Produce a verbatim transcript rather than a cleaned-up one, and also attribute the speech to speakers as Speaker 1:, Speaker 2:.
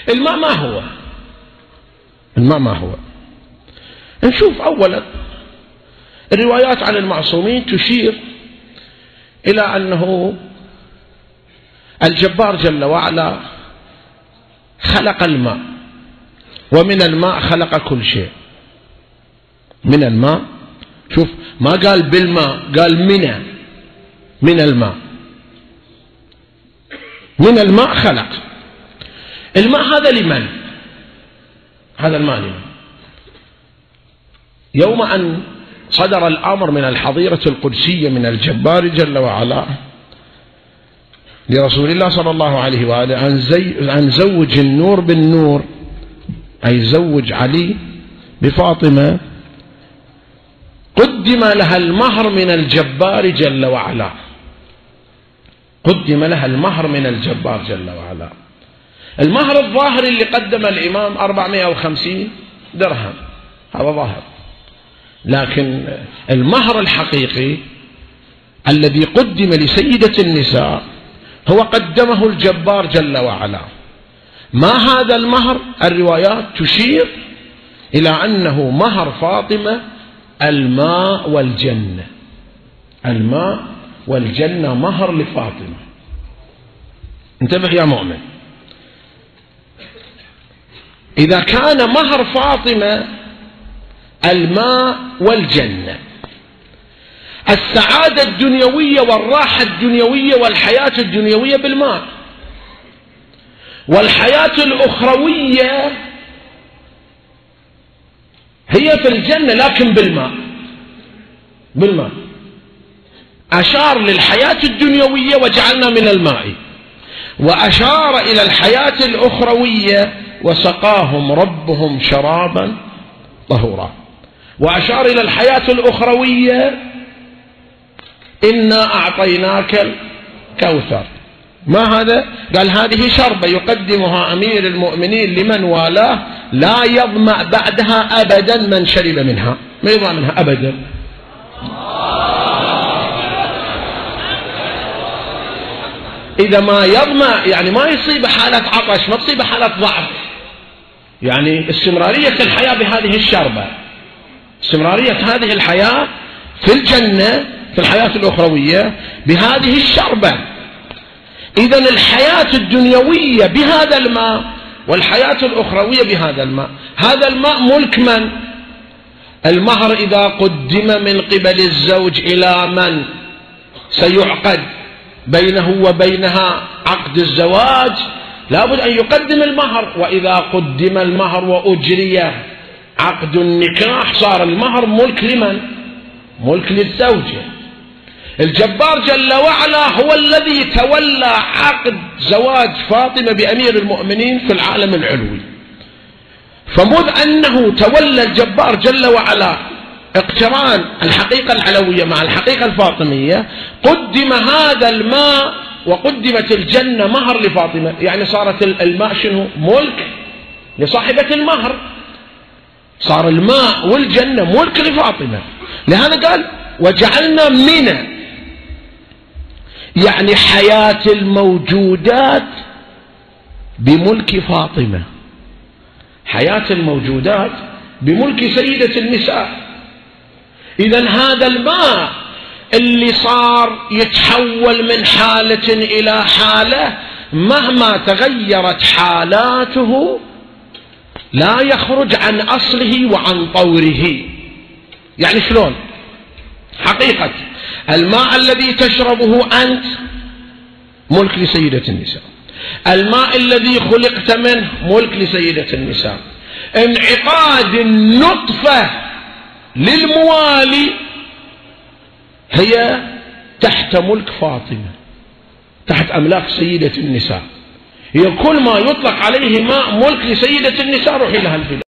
Speaker 1: الماء ما هو؟ الماء ما هو؟ نشوف أولا الروايات عن المعصومين تشير إلى أنه الجبار جل وعلا خلق الماء، ومن الماء خلق كل شيء. من الماء، شوف ما قال بالماء، قال من من الماء. من الماء خلق. الماء هذا لمن؟ هذا الماء لمن؟ يوم أن صدر الأمر من الحظيرة القدسية من الجبار جل وعلا لرسول الله صلى الله عليه وآله أن زوج النور بالنور، أي زوج علي بفاطمة، قدم لها المهر من الجبار جل وعلا. قدم لها المهر من الجبار جل وعلا. المهر الظاهر اللي قدم الإمام أربعمائة وخمسين درهم، هذا ظاهر، لكن المهر الحقيقي الذي قدم لسيدة النساء هو قدمه الجبار جل وعلا. ما هذا المهر؟ الروايات تشير إلى أنه مهر فاطمة الماء والجنة. الماء والجنة مهر لفاطمة. انتبه يا مؤمن، إذا كان مهر فاطمة الماء والجنة، السعادة الدنيوية والراحة الدنيوية والحياة الدنيوية بالماء، والحياة الأخروية هي في الجنة لكن بالماء. بالماء أشار للحياة الدنيوية وجعلنا من الماء، وأشار إلى الحياة الأخروية وسقاهم ربهم شرابا طهورا، وأشار إلى الحياة الأخروية إنا أعطيناك الكوثر. ما هذا؟ قال هذه شربة يقدمها أمير المؤمنين لمن والاه لا يظمأ بعدها أبدا من شرب منها، ما يظمأ منها أبدا. إذا ما يظمأ يعني ما يصيب حالة عطش، ما تصيب حالة ضعف، يعني استمرارية الحياة بهذه الشربة، استمرارية هذه الحياة في الجنة في الحياة الأخروية بهذه الشربة. إذن الحياة الدنيوية بهذا الماء والحياة الأخروية بهذا الماء. هذا الماء ملك من؟ المهر إذا قدم من قبل الزوج إلى من سيعقد بينه وبينها عقد الزواج لابد أن يقدم المهر، وإذا قدم المهر وأجري عقد النكاح صار المهر ملك لمن؟ ملك للزوجة. الجبار جل وعلا هو الذي تولى عقد زواج فاطمة بأمير المؤمنين في العالم العلوي. فمذ أنه تولى الجبار جل وعلا اقتران الحقيقة العلوية مع الحقيقة الفاطمية، قدم هذا الماء وقدمت الجنة مهر لفاطمة، يعني صارت الماء شنو؟ ملك لصاحبة المهر، صار الماء والجنة ملك لفاطمة. لهذا قال وجعلنا من، يعني حياة الموجودات بملك فاطمة، حياة الموجودات بملك سيدة النساء. إذن هذا الماء اللي صار يتحول من حالة إلى حالة مهما تغيرت حالاته لا يخرج عن أصله وعن طوره. يعني شلون؟ حقيقة الماء الذي تشربه أنت ملك لسيدة النساء، الماء الذي خلقت منه ملك لسيدة النساء، انعقاد النطفة للموالي هي تحت ملك فاطمة، تحت أملاك سيدة النساء. هي كل ما يطلق عليه ماء ملك لسيدة النساء روحي لها الفداء.